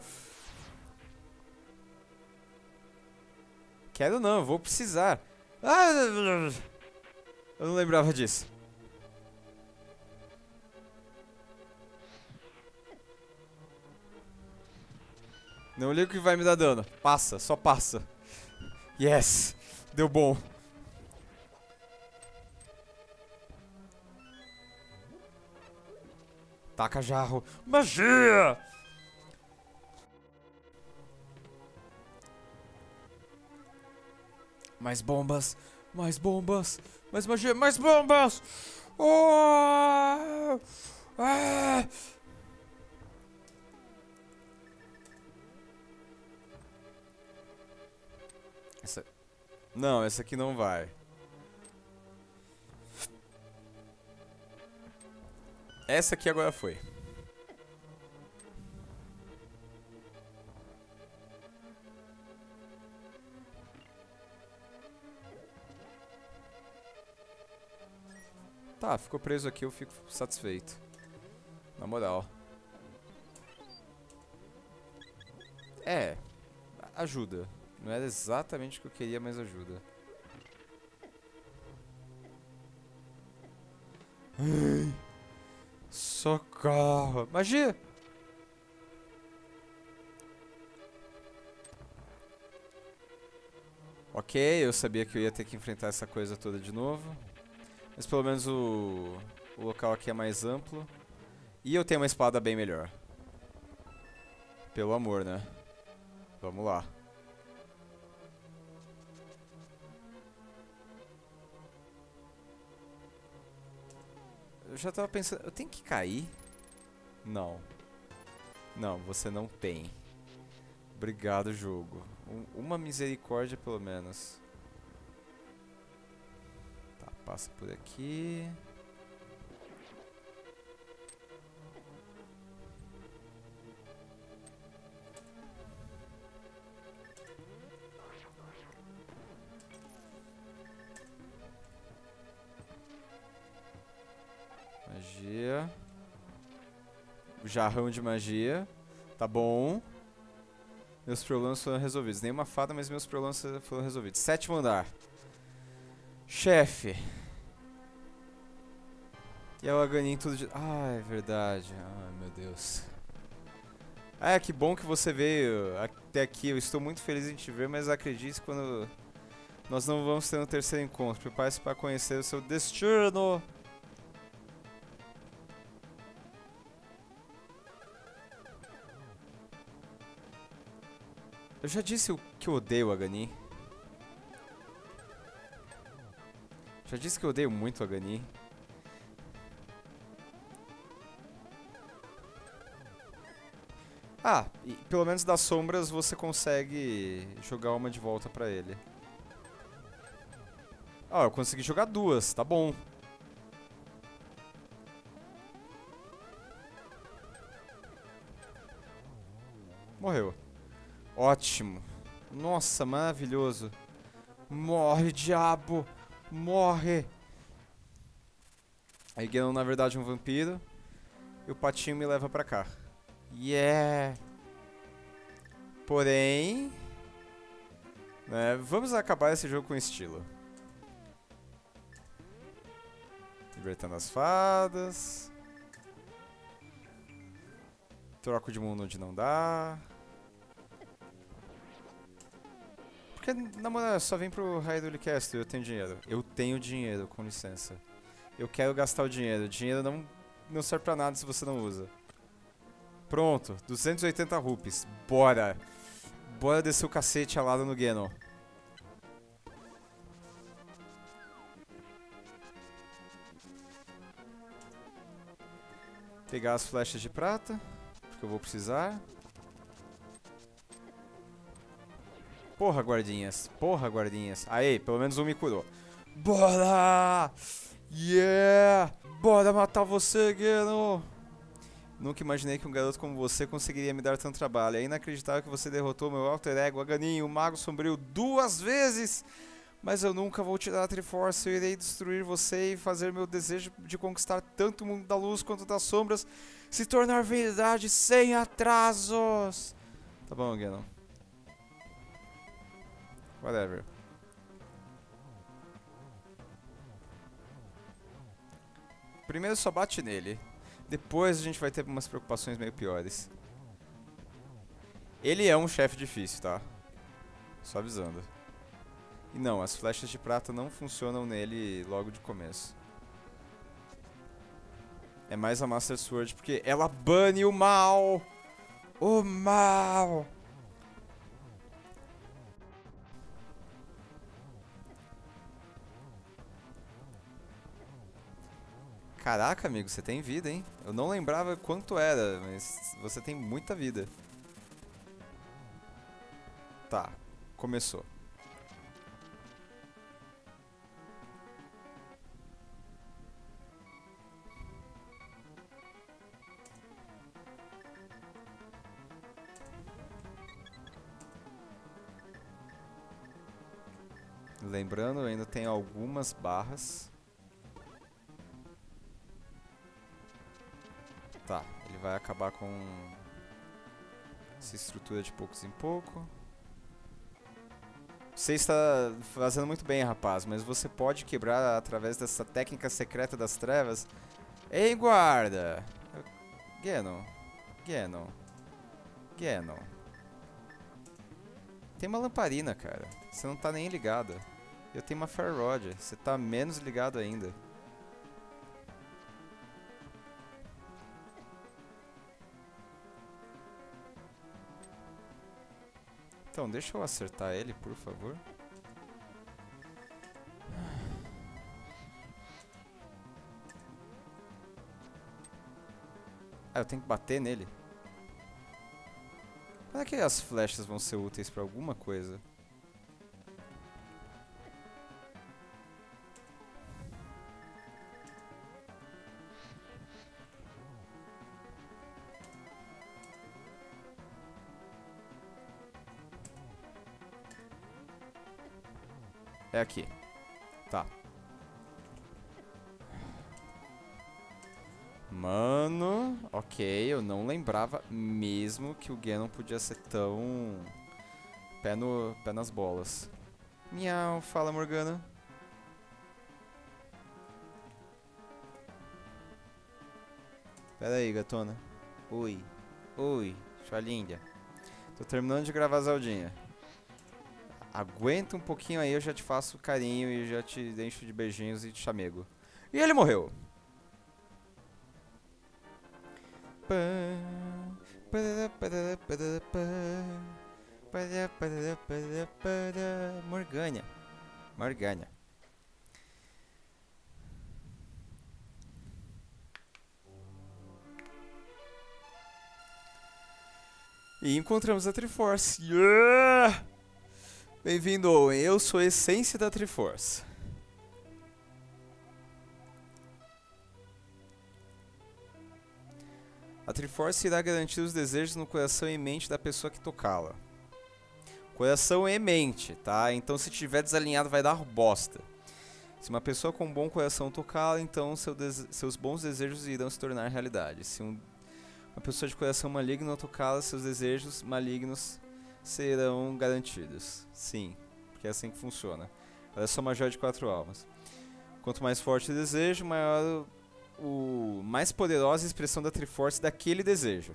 A: Quero não, vou precisar. Ah, eu não lembrava disso. Não ligo que vai me dar dano. Passa, só passa. Yes! Deu bom. Taca jarro. Magia! Mais bombas. Mais bombas. Mais magia. Mais bombas! Oh! Ah! Essa... Não, essa aqui não vai. Essa aqui agora foi. Tá, ficou preso aqui, eu fico satisfeito. Na moral. É, ajuda. Não era exatamente o que eu queria, mas ajuda. Ai, socorro! Magia! Ok, eu sabia que eu ia ter que enfrentar essa coisa toda de novo. Mas pelo menos o, o local aqui é mais amplo. E eu tenho uma espada bem melhor. Pelo amor, né? Vamos lá. Eu já tava pensando... Eu tenho que cair? Não. Não, você não tem. Obrigado, jogo. Um, uma misericórdia, pelo menos. Tá, passa por aqui. Magia. Jarrão de magia. Tá bom. Meus problemas foram resolvidos. Nenhuma fada, mas meus problemas foram resolvidos. Sétimo andar. Chefe. E é o Aganin tudo de... Ah, é verdade. Ai, meu Deus. Ah, que bom que você veio até aqui. Eu estou muito feliz em te ver, mas acredite quando... Nós não vamos ter um terceiro encontro. Prepare-se para conhecer o seu destino. Eu já disse o que eu odeio o Aghanim. Já disse que eu odeio muito o Aghanim. Ah, e pelo menos das sombras você consegue jogar uma de volta pra ele. Ah, eu consegui jogar duas, tá bom. Morreu. Ótimo. Nossa, maravilhoso. Morre, diabo. Morre. Aí Ganon, na verdade, é um vampiro. E o patinho me leva pra cá. Yeah. Porém... né, vamos acabar esse jogo com estilo. Libertando as fadas. Troco de mundo onde não dá. Porque, na moral, só vem pro Hyrule Castle, eu tenho dinheiro. Eu tenho dinheiro, com licença. Eu quero gastar o dinheiro. Dinheiro não, não serve pra nada se você não usa. Pronto, duzentos e oitenta rupees. Bora. Bora descer o cacete alado no Ganon. Pegar as flechas de prata, porque eu vou precisar. Porra, guardinhas. Porra, guardinhas. Aê, pelo menos um me curou. Bora! Yeah! Bora matar você, Ganon! Nunca imaginei que um garoto como você conseguiria me dar tanto trabalho. É inacreditável que você derrotou meu alter ego, Aghanim, o Mago Sombrio, duas vezes! Mas eu nunca vou te dar a Triforce. Eu irei destruir você e fazer meu desejo de conquistar tanto o mundo da luz quanto das sombras se tornar verdade sem atrasos. Tá bom, Ganon. Whatever. Primeiro só bate nele. Depois a gente vai ter umas preocupações meio piores. Ele é um chefe difícil, tá? Só avisando. E não, as flechas de prata não funcionam nele logo de começo. É mais a Master Sword porque ela bane o mal! O mal! Caraca, amigo, você tem vida, hein? Eu não lembrava quanto era, mas você tem muita vida. Tá, começou. Lembrando, eu ainda tem algumas barras. Tá, ele vai acabar com essa estrutura de poucos em pouco. Você está fazendo muito bem, rapaz, mas você pode quebrar através dessa técnica secreta das trevas. Ei, guarda! Ganon. Ganon. Ganon. Tem uma lamparina, cara. Você não tá nem ligado. Eu tenho uma Fire Rod. Você tá menos ligado ainda. Então, deixa eu acertar ele, por favor. Ah, eu tenho que bater nele. Será que as flechas vão ser úteis pra alguma coisa? É aqui. Tá. Mano, ok, eu não lembrava mesmo que o Ganon podia ser tão... Pé, no, pé nas bolas. Miau, fala, Morgana. Pera aí, gatona. Oi. Oi, sua linda. Tô terminando de gravar a Zeldinha. Aguenta um pouquinho aí, eu já te faço carinho e já te encho de beijinhos e de chamego. E ele morreu. Para, para, para, para. Morgana. Morgana. E encontramos a Triforce. Yeah! Bem-vindo, Owen. Eu sou a essência da Triforce. A Triforce irá garantir os desejos no coração e mente da pessoa que tocá-la. Coração e mente, tá? Então se tiver desalinhado vai dar bosta. Se uma pessoa com um bom coração tocá-la, então seu seus bons desejos irão se tornar realidade. Se um Uma pessoa de coração maligno tocá-la, seus desejos malignos serão garantidos. Sim, porque é assim que funciona. Ela é só uma joia de quatro almas. Quanto mais forte o desejo, maior o mais poderosa a expressão da Triforce daquele desejo.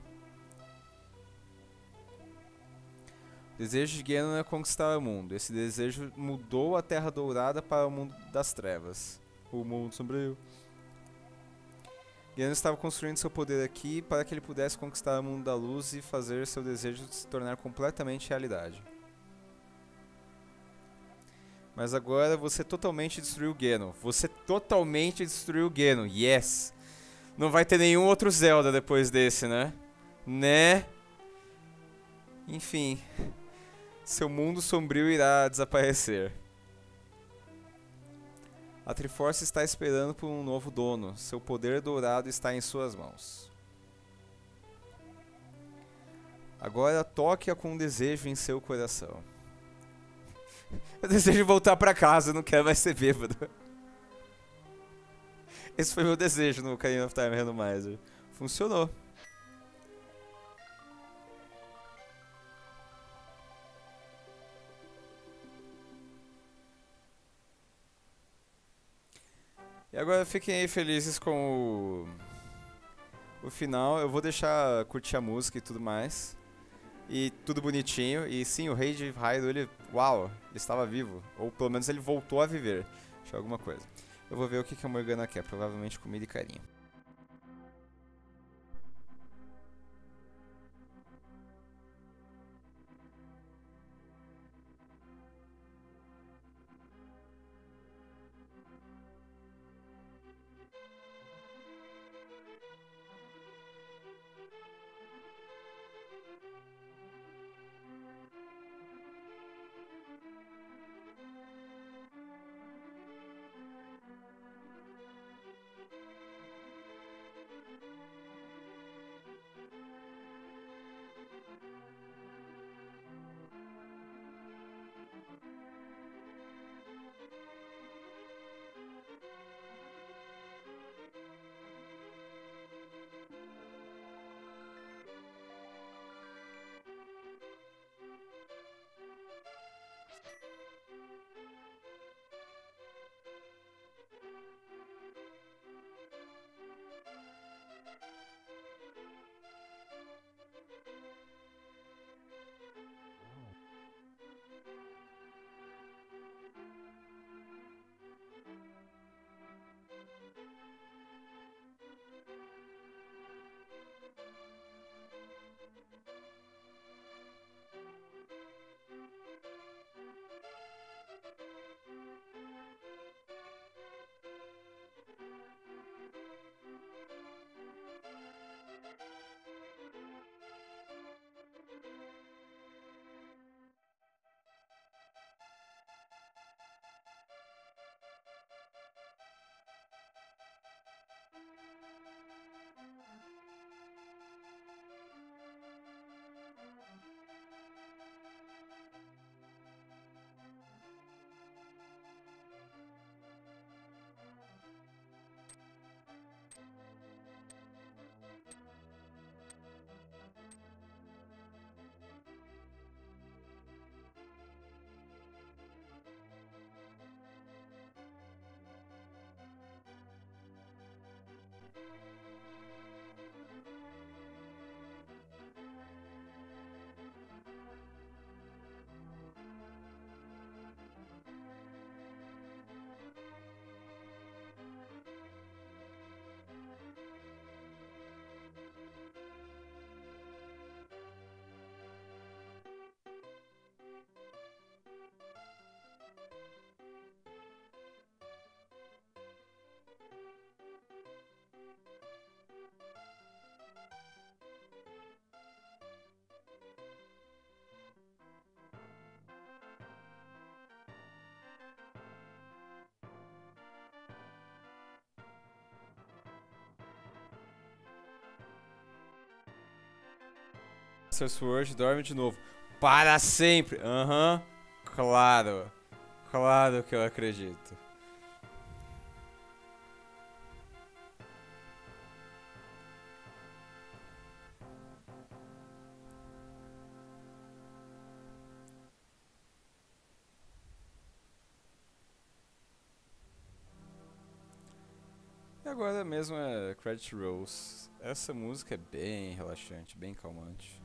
A: O desejo de Ganon é conquistar o mundo. Esse desejo mudou a Terra Dourada para o mundo das trevas. O mundo sombrio. Ganon estava construindo seu poder aqui para que ele pudesse conquistar o mundo da luz e fazer seu desejo se tornar completamente realidade. Mas agora você totalmente destruiu Ganon. Você totalmente destruiu Ganon. Yes! Não vai ter nenhum outro Zelda depois desse, né? Né? Enfim. Seu mundo sombrio irá desaparecer. A Triforce está esperando por um novo dono. Seu poder dourado está em suas mãos. Agora toque-a com um desejo em seu coração. Eu desejo voltar pra casa, eu não quero mais ser bêbado. Esse foi meu desejo no Ocarina of Time Randomizer. Funcionou. E agora fiquem aí felizes com o, o final. Eu vou deixar curtir a música e tudo mais. E tudo bonitinho. E sim, o rei de Hyrule, ele... Uau, ele estava vivo. Ou pelo menos ele voltou a viver. Deixa eu alguma coisa. Eu vou ver o que, que a Morgana quer. Provavelmente comida e carinho. Master Sword dorme de novo. Para sempre! Aham. Uhum. Claro. Claro que eu acredito. E agora mesmo é Credit Rolls. Essa música é bem relaxante, bem calmante.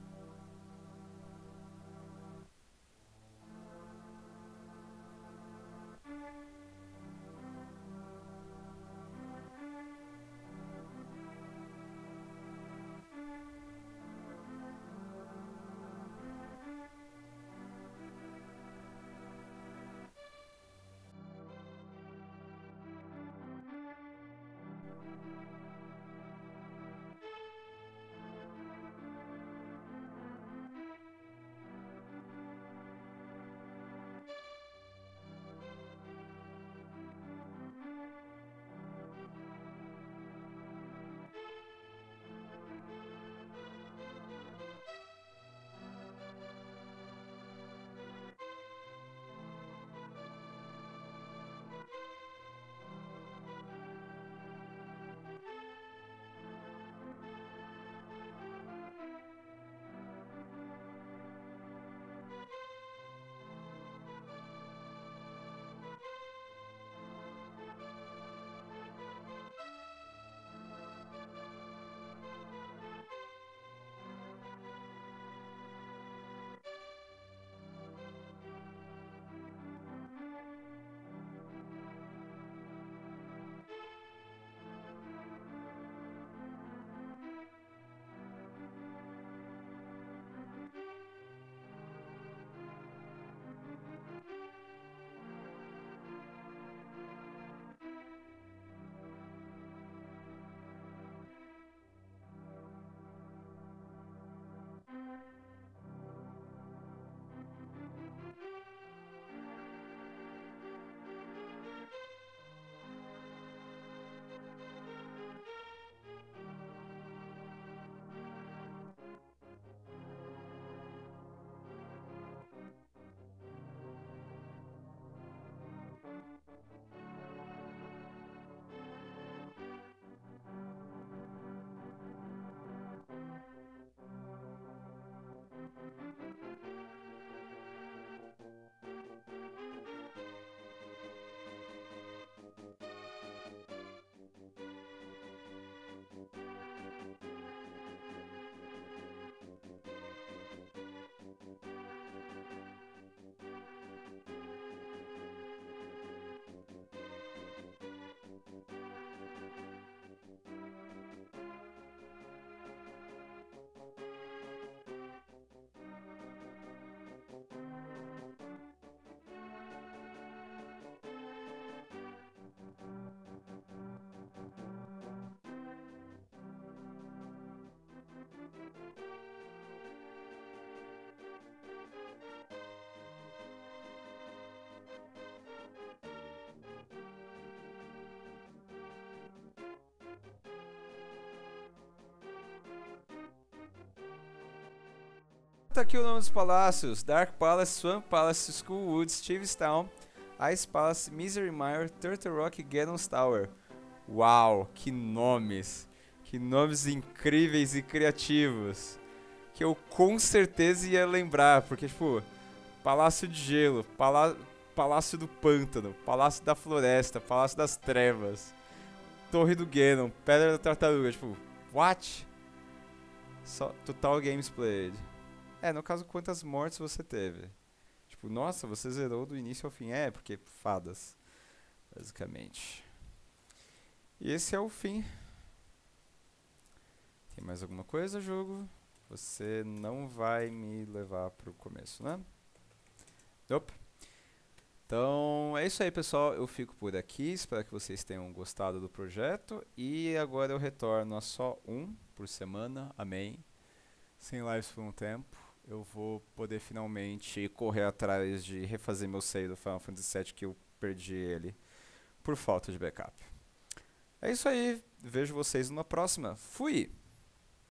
A: Tá aqui o nome dos palácios: Dark Palace, Swamp Palace, Skullwood, Stevestown, Ice Palace, Misery Mire, Turtle Rock e Ganon's Tower. Uau, que nomes! Que nomes incríveis e criativos! Que eu com certeza ia lembrar, porque tipo, Palácio de Gelo, Palá Palácio do Pântano, Palácio da Floresta, Palácio das Trevas, Torre do Ganon, Pedra da Tartaruga, tipo, what? Só Total Games Played. É, no caso, quantas mortes você teve? Tipo, nossa, você zerou do início ao fim. É, porque fadas, basicamente. E esse é o fim. Tem mais alguma coisa, jogo? Você não vai me levar pro começo, né? Nope. Então, é isso aí, pessoal. Eu fico por aqui. Espero que vocês tenham gostado do projeto. E agora eu retorno a só um por semana. Amém. Sem lives por um tempo. Eu vou poder finalmente correr atrás de refazer meu save do Final Fantasy sete, que eu perdi ele por falta de backup. É isso aí. Vejo vocês numa próxima. Fui!